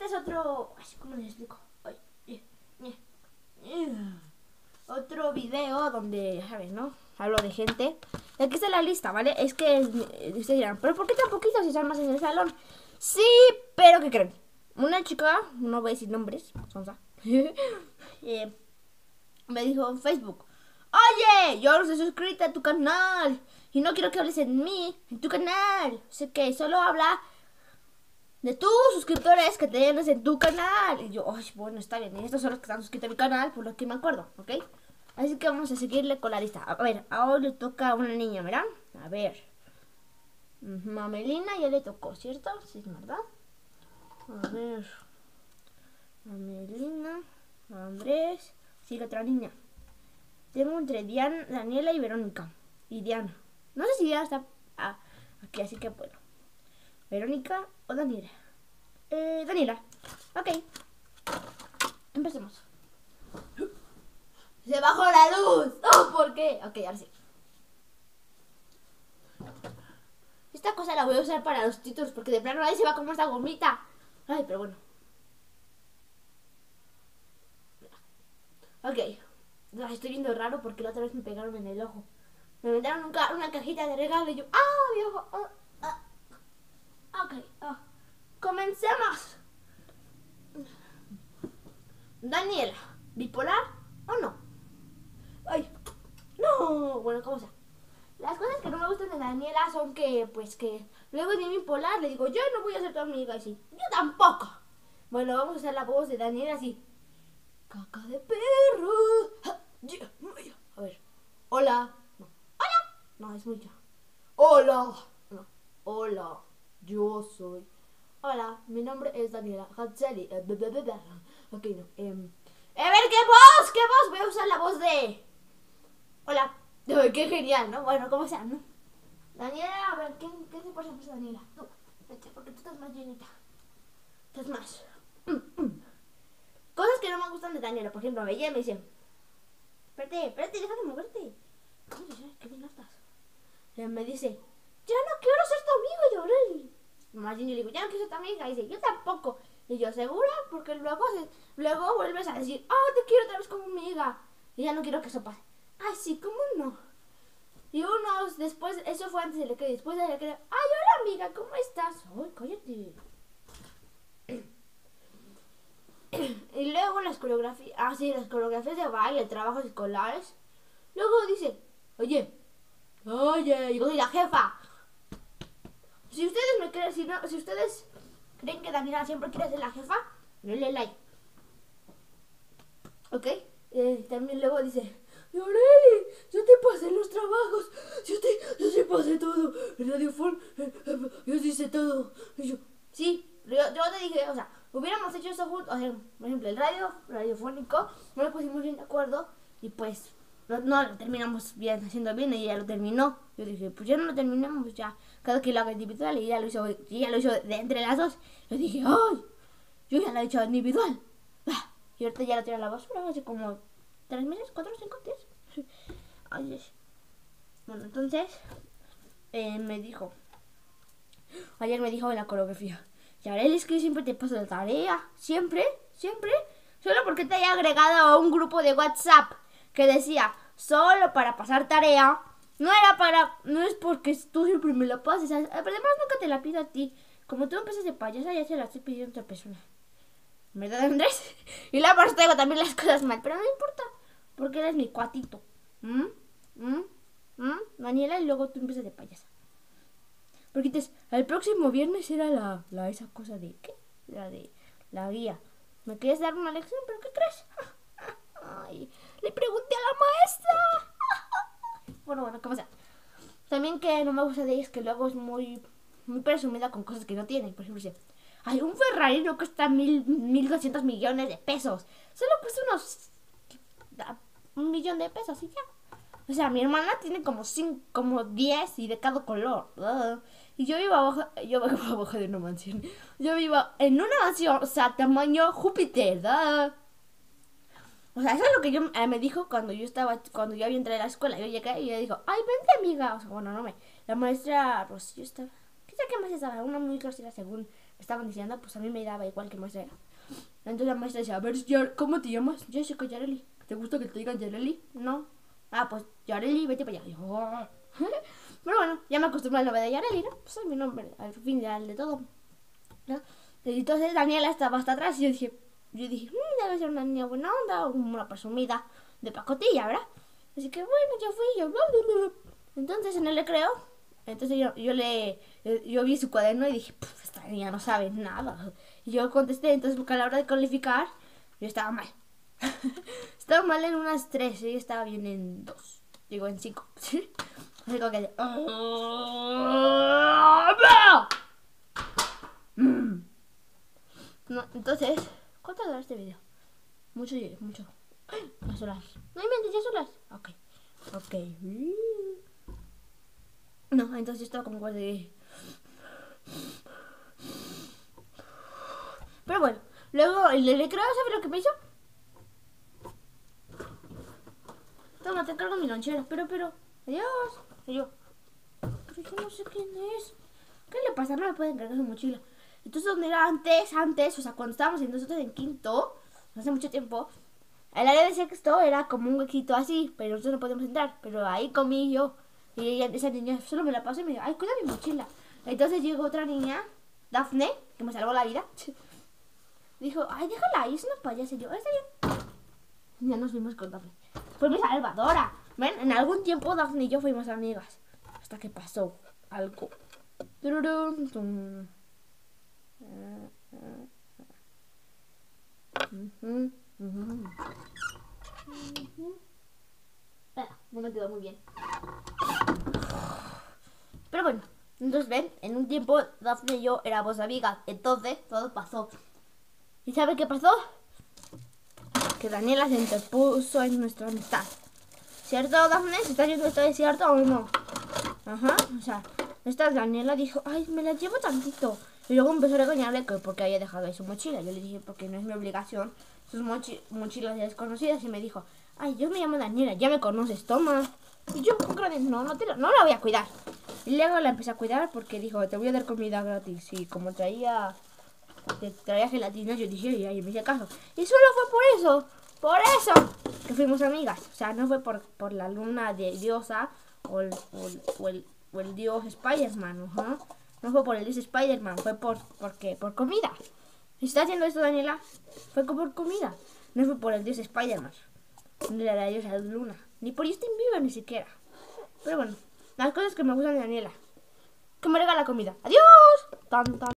es otro... Ay, ¿cómo les explico? Ay, otro video donde, ¿sabes, no? Hablo de gente. Aquí está la lista, ¿vale? Es que ustedes dirán, ¿pero por qué tan poquitos si están más en el salón? Sí, pero ¿qué creen? Una chica, no voy a decir nombres, sonsa, me dijo en Facebook: oye, yo no soy suscrita a tu canal y no quiero que hables en tu canal. Sé que solo habla de tus suscriptores que tienes en tu canal. Y yo, ay, bueno, está bien. Y estos son los que están suscritos a mi canal, por lo que me acuerdo, ¿ok? Así que vamos a seguirle con la lista. A ver, ahora le toca a una niña, ¿verdad? A ver. Mamelina ya le tocó, ¿cierto? Sí, ¿verdad? A ver. Mamelina, Andrés. Sigue otra niña. Tengo entre Diana, Daniela y Verónica. Y Diana. No sé si Diana está aquí, así que bueno. Verónica o Daniela. Daniela. Ok. Empecemos. Se bajó la luz. Oh, ¿por qué? Ok, ahora sí. Esta cosa la voy a usar para los títulos porque de plano ahí se va como esta gomita. Ay, pero bueno. Ok. Estoy viendo raro porque la otra vez me pegaron en el ojo. Me mandaron una cajita de regalo y yo... ¡Ah, mi ojo! Ok. Comencemos. Daniela, ¿bipolar o no? Ay, no. Bueno, ¿cómo sea? Las cosas que no me gustan de Daniela son que, pues que luego de bipolar le digo, yo no voy a ser tu amiga, y sí, yo tampoco. Bueno, vamos a hacer la voz de Daniela así. Caca de perro. A ver. Hola. No. Hola. No, es mucho. Hola. No. Hola. Yo soy. Hola, mi nombre es Daniela Hatzeli. Ok, no. A ver, ¿qué voz? ¿Qué voz? Voy a usar la voz de... Hola. Qué genial, ¿no? Bueno, como sea, ¿no? Daniela, a ver, ¿qué se pasa Daniela? Tú, vete, porque tú estás más llenita. Estás más. Cosas que no me gustan de Daniela. Por ejemplo, ella me dice... Espérate, deja de moverte. ¿Qué bien estás? Me dice... Ya no quiero ser tu amigo, y Aureli. Más bien yo le digo, ya no quiero ser tu amiga. Y dice, yo tampoco. Y yo, ¿segura? Porque luego vuelves a decir, te quiero otra vez como amiga. Y ya no quiero que eso pase. Ay, sí, ¿cómo no? Y unos después, eso fue antes del recreo. Después del recreo, ay, hola amiga, ¿cómo estás? Ay, cállate. Y luego las coreografías, las coreografías de baile, trabajos escolares. Luego dice, oye, yo soy la jefa. Si ustedes creen que Daniela siempre quiere ser la jefa, denle like. ¿Ok? También luego dice, Aureli, yo te pasé los trabajos, yo te pasé todo, el radiofón, yo hice todo. Y yo, sí, yo te dije, o sea, hubiéramos hecho eso juntos, o sea, por ejemplo, el radiofónico, no nos pusimos bien de acuerdo y pues no lo terminamos bien, haciendo bien, y ella lo terminó. Yo dije, pues ya no lo terminamos, ya, cada que lo haga individual, y ella lo hizo de entre las dos. Yo dije, ay, yo ya lo he hecho individual. Y ahorita ya lo tiré a la basura hace como 3 meses, 4, 5 días. Ay, bueno, entonces ayer me dijo en la coreografía, Yareli, es que siempre te paso la tarea, siempre, solo porque te haya agregado a un grupo de WhatsApp que decía, solo para pasar tarea, no es porque tú siempre me la pases, pero además nunca te la pido a ti, como tú empiezas de payasa, ya se la estoy pidiendo a otra persona. ¿Verdad, Andrés? Y la verdad tengo también las cosas mal, pero no importa, porque eres mi cuatito. Daniela, y luego tú empiezas de payasa. Porque el próximo viernes era esa cosa de ¿qué? La de la guía. ¿Me quieres dar una lección? ¿Pero qué crees? Ay, le pregunté a la maestra. Bueno, como sea. También que no me gusta de ella es que luego es muy presumida con cosas que no tiene. Por ejemplo, dice, ay, un Ferrari no cuesta 1,200 millones de pesos. Solo cuesta unos 1,000,000 de pesos y ya. O sea, mi hermana tiene como 10 y de cada color. Y yo vivo abajo de una mansión. Yo vivo en una mansión, o sea, tamaño Júpiter. O sea, eso es lo que me dijo cuando yo había entrado a la escuela. Yo llegué y ella dijo, ay, vente amiga. O sea, bueno, no la maestra Rocío estaba, ¿qué sé qué más estaba? Una muy grosera según estaban diciendo, pues a mí me daba igual que maestra era. Entonces la maestra decía, a ver, ¿cómo te llamas? Jessica Yareli. ¿Te gusta que te digan Yareli? No. Ah, pues Yareli, vete para allá. Pero bueno, ya me acostumbré al nombre de Yareli, ¿no? Pues es mi nombre, al final de todo, ¿no? Y entonces Daniela estaba hasta atrás y yo dije, debe ser una niña buena onda, una presumida de pacotilla, ¿verdad? Así que bueno, yo fui, yo bla, bla, bla. Entonces en él le creo. Entonces yo vi su cuaderno y dije, esta niña no sabe nada. Y yo contesté, entonces porque a la hora de calificar, yo estaba mal. Estaba mal en unas 3, y estaba bien en 2. Digo, en 5. Así como que... No, entonces, ¿cuánto dura este video? Mucho. Las horas. No inventes, ya son las. Ok. No, entonces estaba como de... Pero bueno, luego el de creo, ¿sabes lo que me hizo? Toma, te encargo mi lonchera. Pero, adiós. Y yo, pero yo no sé quién es. ¿Qué le pasa? No me puede encargar su mochila. Entonces, donde era antes, o sea, cuando estábamos nosotros en quinto, hace mucho tiempo, el área de sexto era como un huequito así, pero nosotros no podíamos entrar. Pero ahí comí yo. Y esa niña solo me la pasó y me dijo, ay, cuida mi mochila. Entonces llegó otra niña, Dafne, que me salvó la vida. Dijo, ay, déjala ahí, es una payasa. Y yo, está bien. Ya nos fuimos con Dafne. Fue mi salvadora. ¿Ven? En algún tiempo Dafne y yo fuimos amigas. Hasta que pasó algo. No me quedó muy bien. Pero bueno, entonces ven, en un tiempo Dafne y yo éramos amigas. Entonces todo pasó. ¿Y sabe qué pasó? Que Daniela se interpuso en nuestra amistad. ¿Cierto, Dafne? ¿Se está yendo esto de cierto o no? Ajá, o sea, esta Daniela dijo, ay, me la llevo tantito. Y luego empezó a regañarle que porque había dejado ahí su mochila. Yo le dije, porque no es mi obligación, sus mochilas desconocidas. Y me dijo, ay, yo me llamo Daniela, ya me conoces, toma. Y yo, no la voy a cuidar. Y luego la empecé a cuidar porque dijo, te voy a dar comida gratis. Y como traía gelatina, yo dije, y ahí me hice caso. Y solo fue por eso que fuimos amigas. O sea, no fue por la luna de diosa o el dios Spider-Man, ¿no? No fue por el dios Spider-Man, fue por comida. ¿Está haciendo esto, Daniela? Fue por comida. No fue por el dios Spider-Man, ni la diosa Luna, ni por Justin Bieber ni siquiera. Pero bueno, las cosas que me gustan de Daniela, que me regala comida. ¡Adiós! Tan, tan.